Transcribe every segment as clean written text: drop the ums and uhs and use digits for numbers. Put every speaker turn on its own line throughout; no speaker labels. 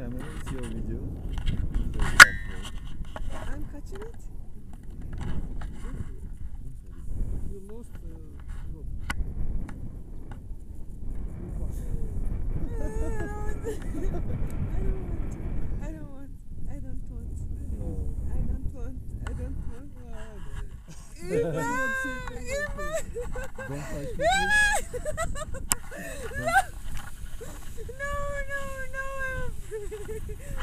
camera, it's your video.
I'm catching it.
You lost rope.
I don't want. I don't want.
No.
I don't want. I don't want. Ima! Ima!
Don't touch me,
Ima!
please.
No, no, no, I'm afraid.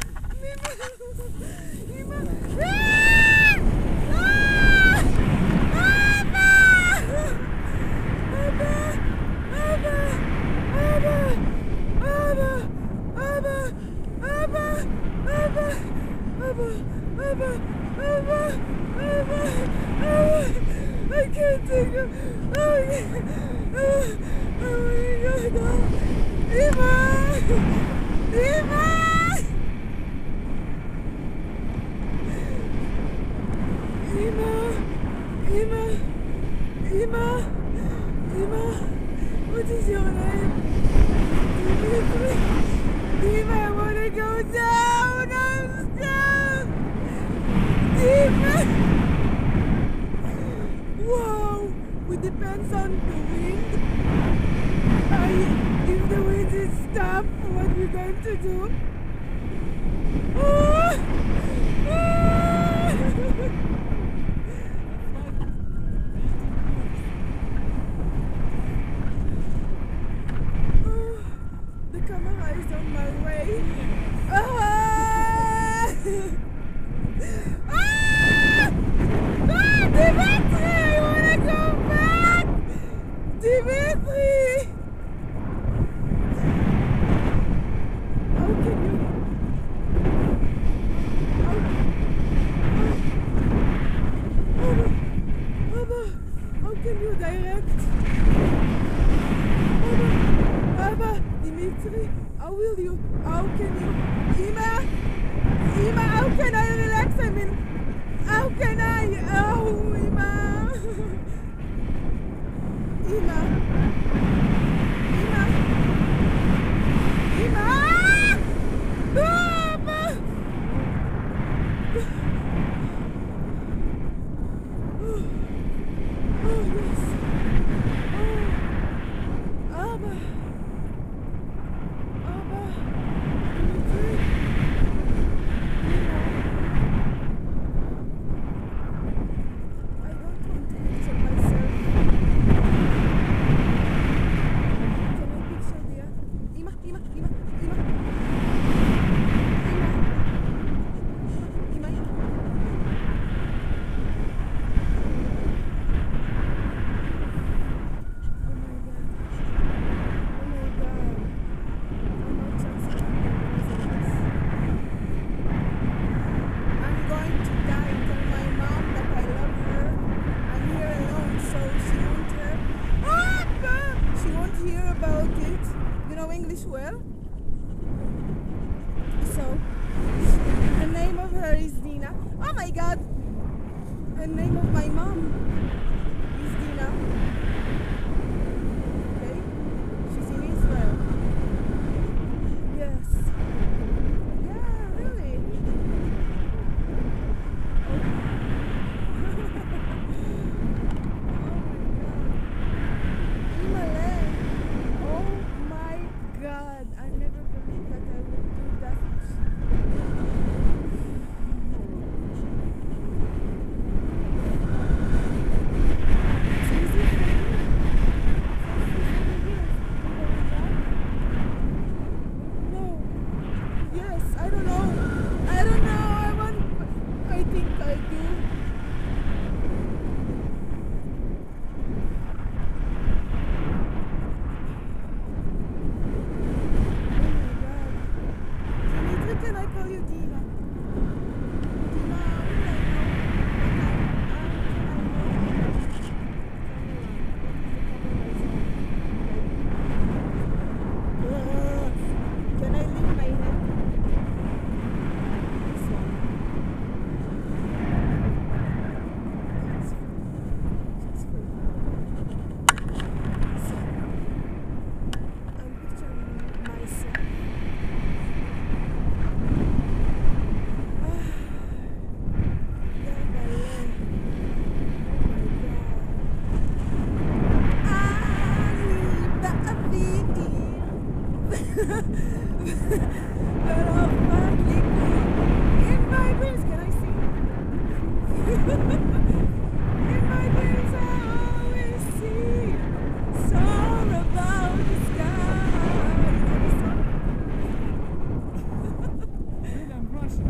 Ima! Ima! I can't take it. What is your name? Dima, I want to go down. I'm stuck. Dima. Wow, it depends on the wind. If the wind is stopped, what are we going to do? The camera is on my way. Dimitri, I want to go back! Dimitri! How can you... How can you direct? Abba, Dimitri, how will you? How can you? Ima, how can I relax? I mean, how can I? Oh, Ima. Ima. Abba. Oh, yes. Oh, Abba. English well. So the name of her is Dina. Oh my god! The name of my mom is Dina. Okay? She's in Israel. Yes. Yeah, really. I never believed that I would do that. It's easy. But all partly cool. In my dreams, can I sing? In my dreams I always see song about the sky. You know this song?
Really, I'm Russian.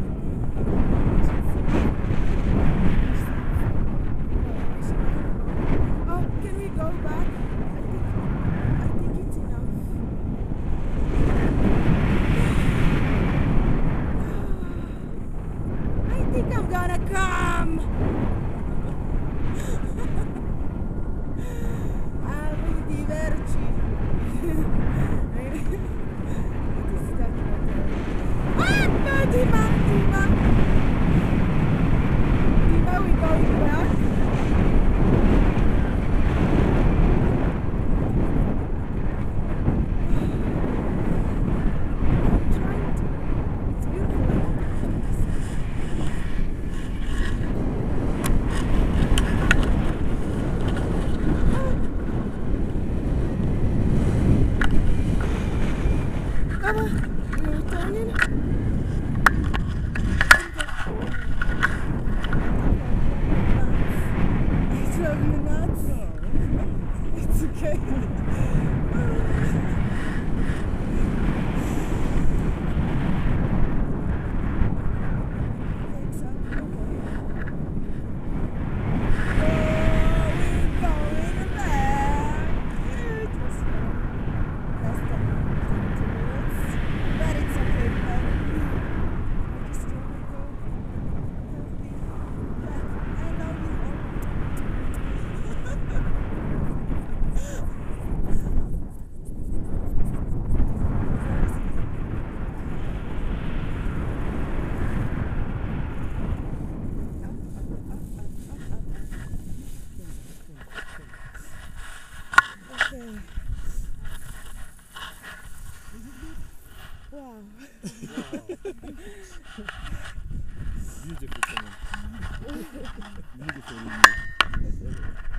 Oh, can we go back? I think it's enough. I think I'm gonna come. Arrivederci. It is that no, Dima, Dima. Dima, we going back? I'm trying to. It's beautiful. We're returning. I drove you nuts. It's okay. Thanks, okay. We're going back. It was less than 20 minutes, but it's okay. I just want to go healthy back. I love you all. Okay. Wow.
Beautiful someone. Beautiful review. I said it.